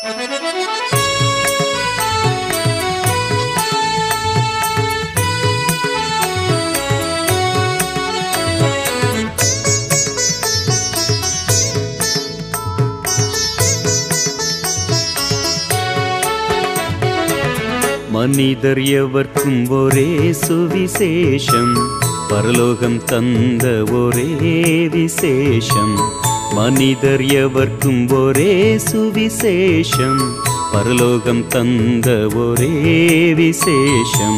மனிதர் எவர்க்கும் ஒரே சுவிசேஷம், பரலோகம் தந்த ஒரே விசேஷம். மனிதர் எவர்க்கும் ஒரே சுவிசேஷம், பரலோகம் தந்த ஒரே விசேஷம்.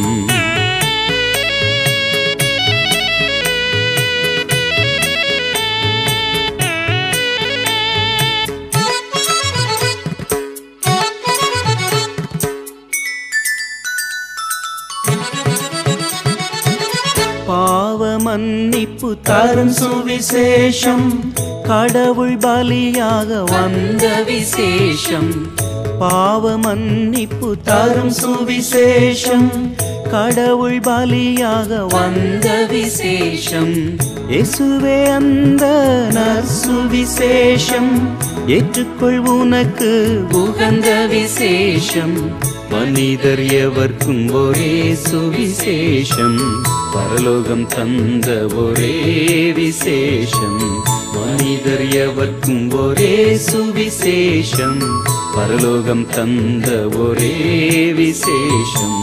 பாவ மன்னிப்பு தரும் சுவிசேஷம், கடவுள் பலியாக வந்த விசேஷம். பாவ மன்னிப்பு தரும் சுவிசேஷம், கடவுள் பலியாக வந்த விசேஷம். இயேசுவே அந்த நற்சுவிசேஷம், ஏற்றுக்கொள் உனக்கு உகந்த விசேஷம். மனிதர் எவர்க்கும் ஒரே சுவிசேஷம், பரலோகம் தந்த ஒரே விசேஷம். மனிதர் எவர்க்கும் ஒரே சுவிசேஷம், பரலோகம் தந்த ஒரே விசேஷம்.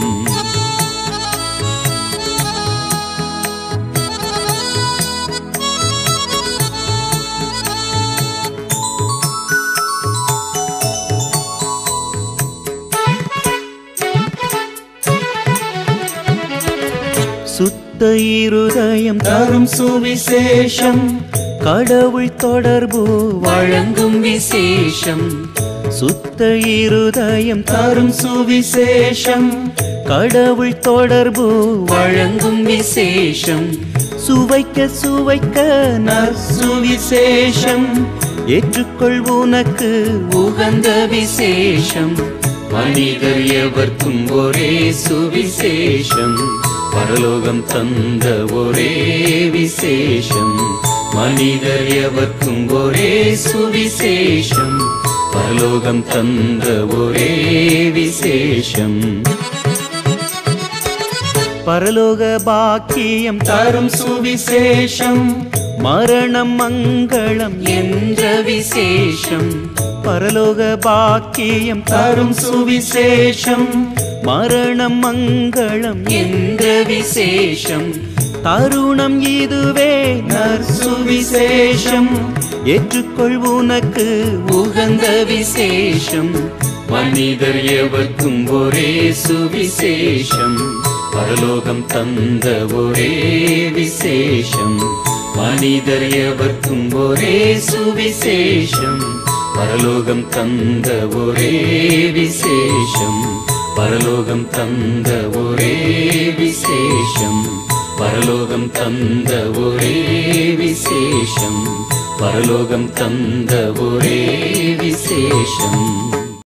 சுத்த இருதயம் தரும் சுவிசேஷம், கடவுள் தொடர்பு வழங்கும் விசேஷம். சுத்த இருதயம் தரும் சுவிசேஷம், கடவுள் தொடர்பு வழங்கும் விசேஷம். சுவைக்க சுவைக்க நற்சுவிசேஷம், ஏற்றுக்கொள் உனக்கு உகந்த விசேஷம். மனிதர் எவர்க்கும் ஒரே சுவிசேஷம், பரலோகம் தந்த ஒரே விசேஷம். மனிதர் எவர்க்கும் ஒரே சுவிசேஷம், பரலோகம் தந்த ஒரே விசேஷம். பரலோக பாக்கியம் தரும் சுவிசேஷம், மரணம் மங்களம் என்ற விசேஷம். பரலோக பாக்கியம் தரும் சுவிசேஷம், மரணம் மங்களம் என்ற விசேஷம். தருணம் இதுவே நற்சுவிசேஷம், ஏற்றுக்கொள் உனக்கு உகந்த விசேஷம். மனிதர் எவர்க்கும் ஒரே சுவிசேஷம், பரலோகம் தந்த ஒரே விசேஷம். மனிதர் எவர்க்கும் ஒரே சுவிசேஷம், பரலோகம் தந்த ஒரே விசேஷம். பரலோகம் தந்த ஒரே விசேஷம், பரலோகம் தந்த ஒரே விசேஷம். பரலோகம் தந்த ஒரே விசேஷம்.